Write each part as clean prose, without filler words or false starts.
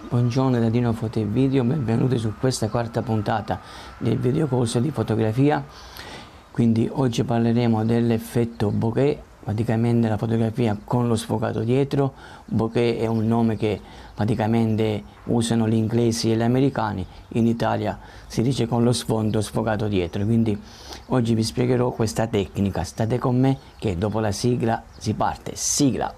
Buongiorno da Dino Foto e Video, benvenuti su questa quarta puntata del videocorso di fotografia. Quindi oggi parleremo dell'effetto bokeh, praticamente la fotografia con lo sfocato dietro. Bokeh è un nome che praticamente usano gli inglesi e gli americani, in Italia si dice con lo sfondo sfocato dietro. Quindi oggi vi spiegherò questa tecnica, state con me che dopo la sigla si parte. Sigla!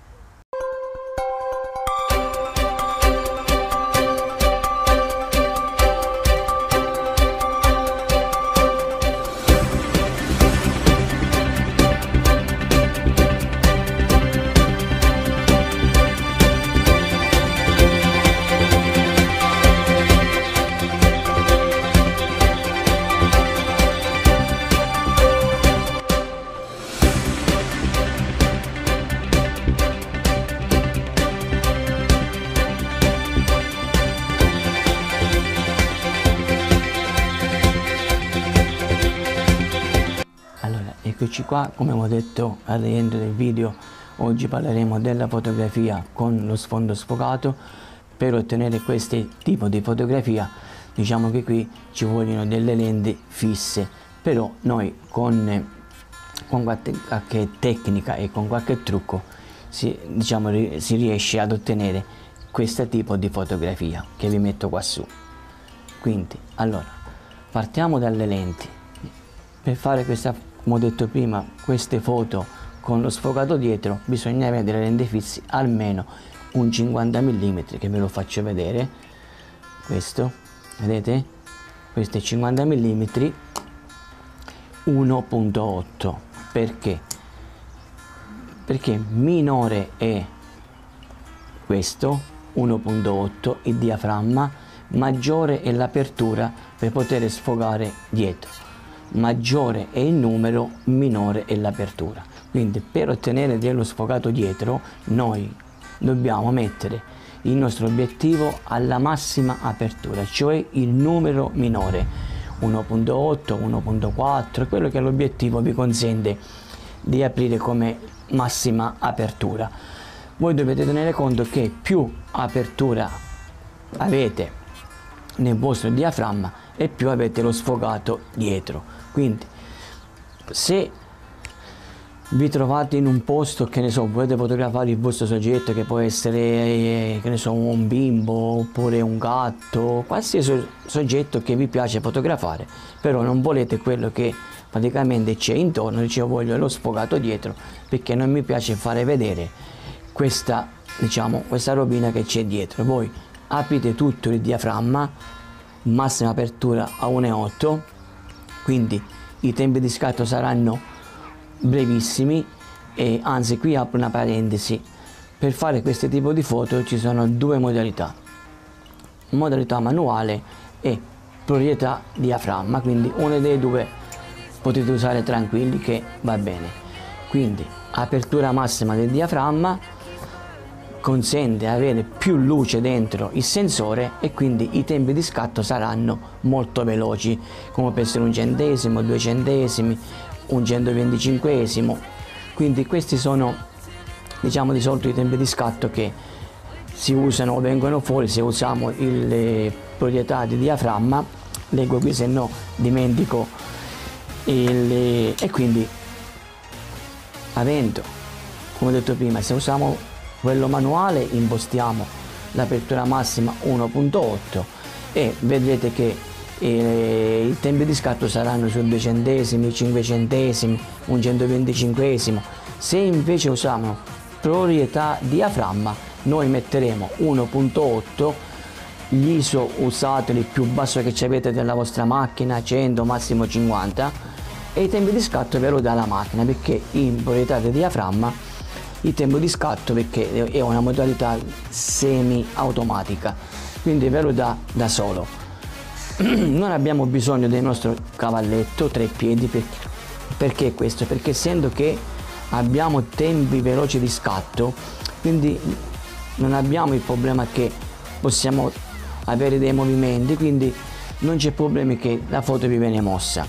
Eccoci qua, come ho detto all'inizio del video, oggi parleremo della fotografia con lo sfondo sfocato. Per ottenere questo tipo di fotografia diciamo che qui ci vogliono delle lenti fisse, però noi con qualche tecnica e con qualche trucco si riesce ad ottenere questo tipo di fotografia che vi metto qua su. Quindi allora partiamo dalle lenti. Per fare questa, come ho detto prima, queste foto con lo sfocato dietro bisogna avere delle lenti fisse almeno un 50 mm, che ve lo faccio vedere. Questo, vedete? Questo è 50 mm 1.8. Perché? Perché minore è questo 1.8 il diaframma, maggiore è l'apertura per poter sfocare dietro. Maggiore è il numero, minore è l'apertura. Quindi per ottenere dello sfocato dietro noi dobbiamo mettere il nostro obiettivo alla massima apertura, cioè il numero minore 1.8, 1.4, quello che l'obiettivo vi consente di aprire come massima apertura. Voi dovete tenere conto che più apertura avete nel vostro diaframma e più avete lo sfocato dietro. Quindi se vi trovate in un posto, che ne so, volete fotografare il vostro soggetto, che può essere che ne so, un bimbo oppure un gatto, qualsiasi soggetto che vi piace fotografare, però non volete quello che praticamente c'è intorno, dicevo voglio lo sfocato dietro perché non mi piace fare vedere questa, questa robina che c'è dietro. Voi aprite tutto il diaframma, massima apertura a 1.8, quindi i tempi di scatto saranno brevissimi. E anzi, qui apro una parentesi: per fare questo tipo di foto ci sono due modalità: modalità manuale e proprietà diaframma, quindi una dei due potete usare tranquilli che va bene. Quindi apertura massima del diaframma consente di avere più luce dentro il sensore e quindi i tempi di scatto saranno molto veloci, come per essere un centesimo, 2 centesimi, un 125esimo. Quindi questi sono di solito i tempi di scatto che si usano o vengono fuori se usiamo le proprietà di diaframma. Leggo qui, se no dimentico. E quindi, avendo, come ho detto prima, se usiamo quello manuale, impostiamo l'apertura massima 1.8 e vedrete che i tempi di scatto saranno su 2 centesimi, 5 centesimi, un 125esimo. Se invece usiamo proprietà diaframma, noi metteremo 1.8, l'ISO usate il più basso che avete della vostra macchina, 100, massimo 50, e i tempi di scatto ve lo dà la macchina, perché in proprietà di diaframma il tempo di scatto, perché è una modalità semi automatica, quindi ve lo dà da solo. Non abbiamo bisogno del nostro cavalletto 3 piedi. Perché questo? Perché essendo che abbiamo tempi veloci di scatto, quindi non abbiamo il problema che possiamo avere dei movimenti, quindi non c'è problema che la foto vi viene mossa.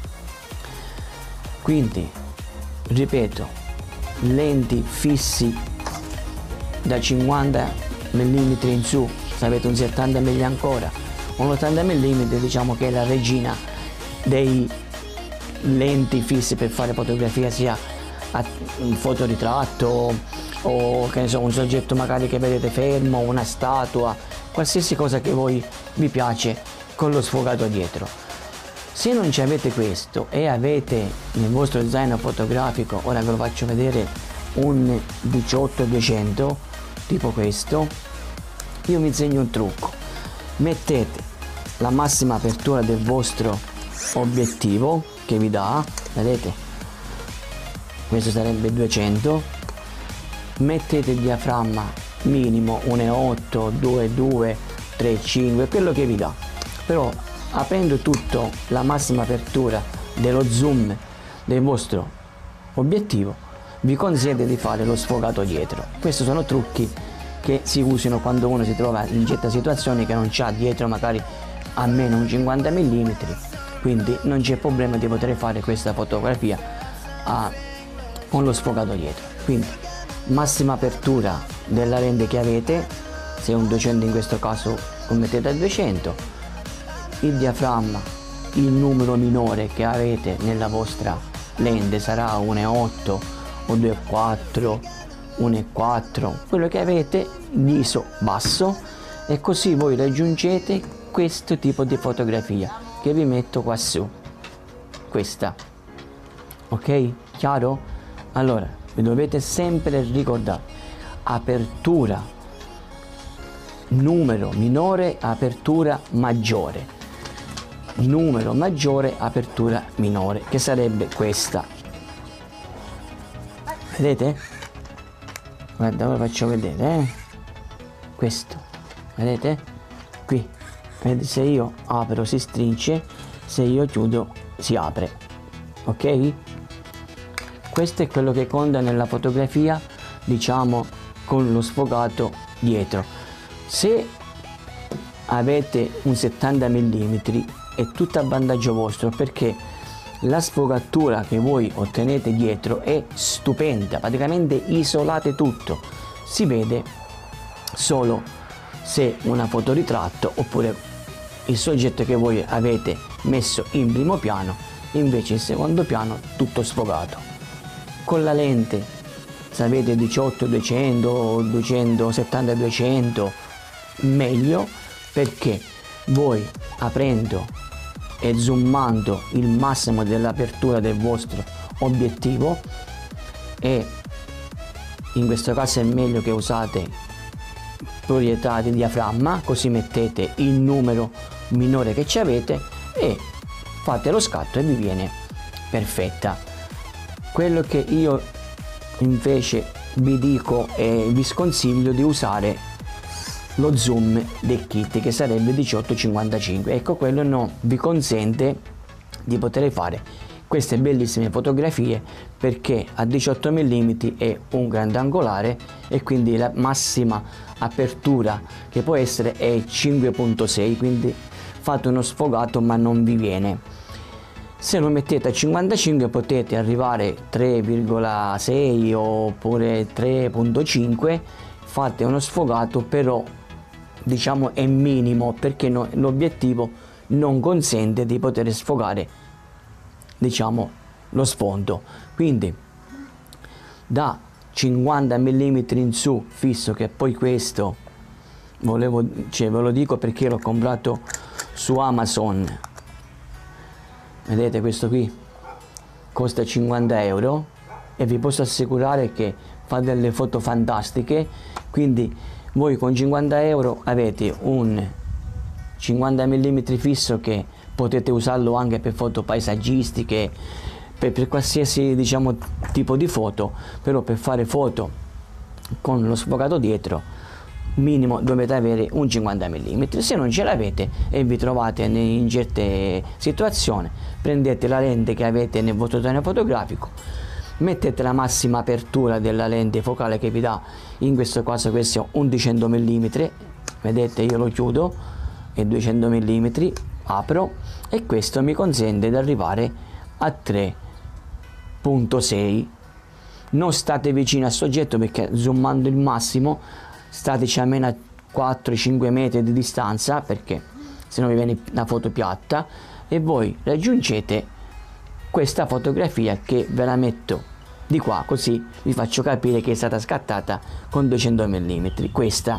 Quindi ripeto, lenti fissi da 50 mm in su se avete un 70 mm ancora, un 80 mm diciamo che è la regina dei lenti fissi per fare fotografia, sia un fotoritratto o che ne so, un soggetto magari che vedete fermo, una statua, qualsiasi cosa che voi vi piace con lo sfogato dietro. Se non ci avete questo e avete nel vostro zaino fotografico, ora ve lo faccio vedere, un 18-200 tipo questo, io vi insegno un trucco: mettete la massima apertura del vostro obiettivo che vi dà, vedete, questo sarebbe 200, mettete il diaframma minimo 1.8, 2.2, 3.5, quello che vi dà, però aprendo tutto la massima apertura dello zoom del vostro obiettivo vi consente di fare lo sfogato dietro. Questi sono trucchi che si usano quando uno si trova in certe situazioni che non c'ha dietro magari almeno un 50 mm, quindi non c'è problema di poter fare questa fotografia con lo sfogato dietro. Quindi massima apertura della lente che avete, se è un 200 in questo caso lo mettete a 200, il diaframma, il numero minore che avete nella vostra lente sarà 1.8 o 2.4, 1.4, quello che avete, l'ISO basso, e così voi raggiungete questo tipo di fotografia che vi metto qua su, questa, ok? Chiaro? Allora vi dovete sempre ricordare: apertura numero minore, apertura maggiore, numero maggiore, apertura minore, che sarebbe questa, vedete? Guarda, ora faccio vedere, questo, vedete? Qui, vedete, se io apro si stringe, se io chiudo si apre, ok? Questo è quello che conta nella fotografia, diciamo, con lo sfogato dietro. Se avete un 70 mm è tutto a vantaggio vostro, perché la sfogatura che voi ottenete dietro è stupenda, praticamente isolate tutto, si vede solo se una fotoritratto oppure il soggetto che voi avete messo in primo piano, invece in secondo piano tutto sfogato. Con la lente, se avete 18-200 o 270-200, meglio, perché voi aprendo e zoomando il massimo dell'apertura del vostro obiettivo, e in questo caso è meglio che usate proprietà di diaframma, così mettete il numero minore che ci avete e fate lo scatto e vi viene perfetta. Quello che io invece vi dico e vi sconsiglio di usare lo zoom del kit, che sarebbe 18-55, ecco, quello non vi consente di poter fare queste bellissime fotografie, perché a 18 mm è un grandangolare e quindi la massima apertura che può essere è 5.6, quindi fate uno sfogato ma non vi viene. Se lo mettete a 55 potete arrivare 3,6 oppure 3.5, fate uno sfogato, però diciamo è minimo, perché l'obiettivo non consente di poter sfogare, diciamo, lo sfondo. Quindi da 50 mm in su fisso, che poi questo ve lo dico perché l'ho comprato su Amazon, vedete, questo qui costa 50 euro e vi posso assicurare che fa delle foto fantastiche. Quindi voi con 50 euro avete un 50 mm fisso che potete usarlo anche per foto paesaggistiche, per qualsiasi, diciamo, tipo di foto, però per fare foto con lo sfogato dietro minimo dovete avere un 50 mm. Se non ce l'avete e vi trovate in certe situazioni, prendete la lente che avete nel vostro zaino fotografico, mettete la massima apertura della lente focale che vi dà, in questo caso questo è un 200 mm, vedete, io lo chiudo e 200 mm apro, e questo mi consente di arrivare a 3.6. non state vicino al soggetto, perché zoomando il massimo stateci almeno a 4-5 metri di distanza, perché se no vi viene una foto piatta, e voi raggiungete questa fotografia che ve la metto di qua, così vi faccio capire che è stata scattata con 200 mm, questa.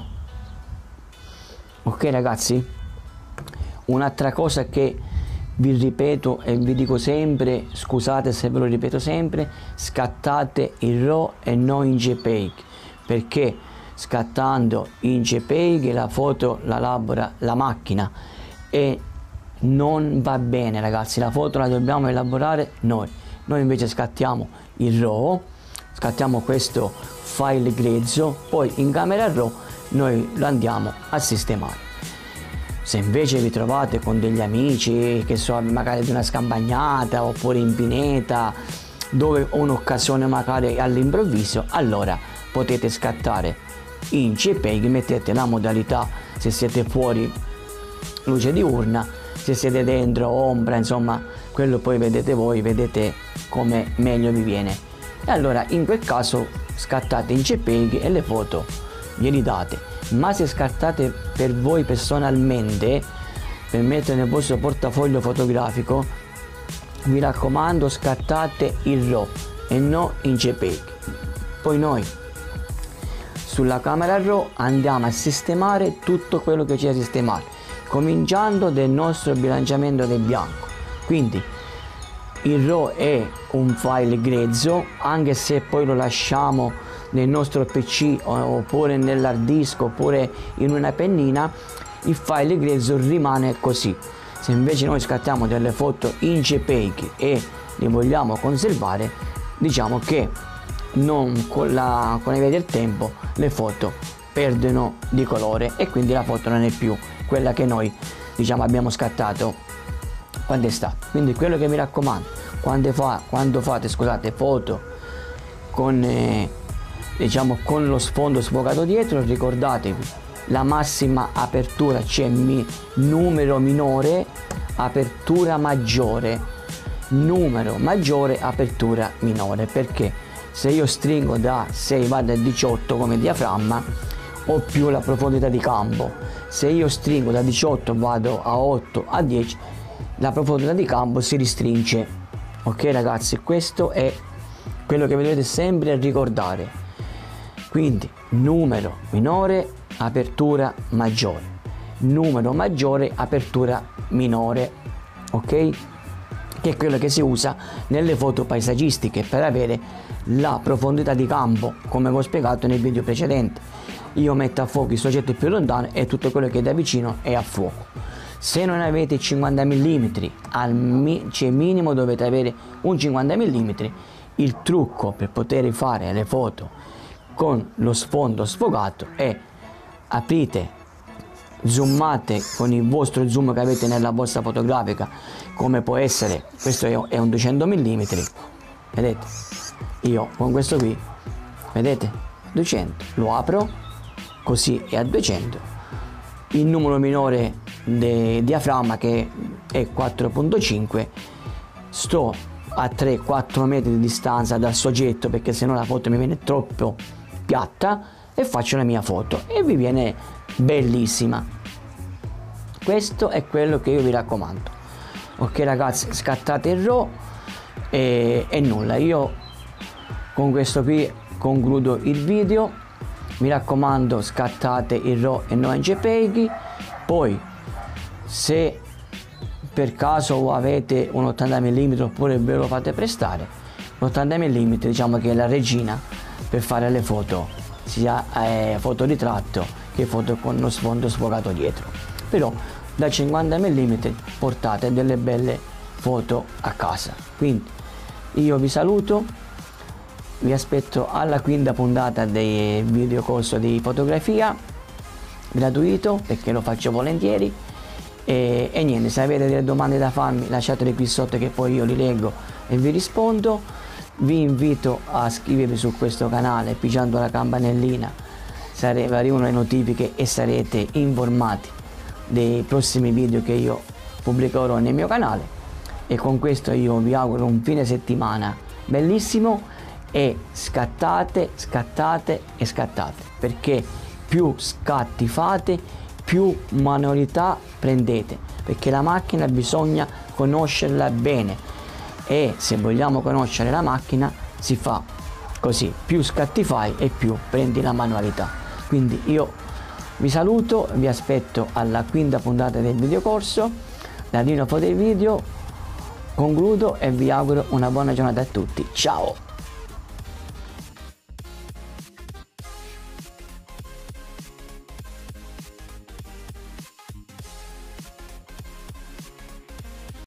Ok ragazzi? Un'altra cosa che vi ripeto e vi dico sempre, scusate se ve lo ripeto sempre, scattate in RAW e non in JPEG, perché scattando in JPEG la foto la elabora la macchina e non va bene ragazzi, la foto la dobbiamo elaborare noi invece scattiamo il RAW, scattiamo questo file grezzo, poi in camera RAW noi lo andiamo a sistemare. Se invece vi trovate con degli amici, che so, magari di una scampagnata oppure in pineta, dove ho un'occasione magari all'improvviso, allora potete scattare in JPEG, mettete la modalità, se siete fuori luce diurna, se siete dentro ombra, insomma quello poi vedete voi, vedete come meglio vi viene, e allora in quel caso scattate in JPEG e le foto glieli date. Ma se scattate per voi personalmente, per mettere nel vostro portafoglio fotografico, mi raccomando scattate in RAW e non in JPEG. Poi noi sulla camera RAW andiamo a sistemare tutto quello che c'è da sistemare, cominciando dal nostro bilanciamento del bianco. Quindi il RAW è un file grezzo, anche se poi lo lasciamo nel nostro PC oppure nell'hard disk oppure in una pennina, il file grezzo rimane così. Se invece noi scattiamo delle foto in JPEG e le vogliamo conservare, diciamo che non con i via del tempo le foto perdono di colore e quindi la foto non è più quella che noi diciamo abbiamo scattato quando è stato. Quindi quello che mi raccomando, quando fate scusate foto con diciamo con lo sfondo sfocato dietro, ricordatevi la massima apertura, c'è numero minore, apertura maggiore, numero maggiore, apertura minore, perché se io stringo da 6 vado a 18 come diaframma ho più la profondità di campo, se io stringo da 18 vado a 8 a 10 la profondità di campo si ristringe. Ok ragazzi, questo è quello che vi dovete sempre ricordare. Quindi numero minore, apertura maggiore, numero maggiore, apertura minore, ok? Che è quello che si usa nelle foto paesaggistiche per avere la profondità di campo, come vi ho spiegato nel video precedente. Io metto a fuoco il soggetto più lontano e tutto quello che è da vicino è a fuoco. Se non avete 50 mm, cioè minimo dovete avere un 50 mm, il trucco per poter fare le foto con lo sfondo sfocato è aprite, zoomate con il vostro zoom che avete nella vostra fotografica, come può essere, questo è un 200 mm, vedete, io con questo qui, vedete, 200, lo apro, così è a 200, il numero minore di diaframma che è 4.5, sto a 3-4 metri di distanza dal soggetto, perché sennò la foto mi viene troppo piatta, e faccio la mia foto e vi viene bellissima. Questo è quello che io vi raccomando. Ok ragazzi, scattate il RAW e nulla, io con questo qui concludo il video. Mi raccomando, scattate il RAW e non in JPEG. Poi se per caso avete un 80 mm oppure ve lo fate prestare, l'80 mm diciamo che è la regina per fare le foto, sia fotoritratto che foto con lo sfondo sfocato dietro. Però da 50 mm portate delle belle foto a casa. Quindi io vi saluto, vi aspetto alla quinta puntata del video corso di fotografia gratuito, perché lo faccio volentieri. E niente, se avete delle domande da farmi lasciatele qui sotto che poi io li leggo e vi rispondo. Vi invito a iscrivervi su questo canale pigiando la campanellina, arrivano le notifiche e sarete informati dei prossimi video che io pubblicherò nel mio canale. E con questo io vi auguro un fine settimana bellissimo, e scattate, scattate e scattate, perché più scatti fate, più manualità prendete, perché la macchina bisogna conoscerla bene, e se vogliamo conoscere la macchina si fa così: più scatti fai e più prendi la manualità. Quindi io vi saluto, vi aspetto alla quinta puntata del videocorso. Da Dino Foto e Video concludo e vi auguro una buona giornata a tutti. Ciao!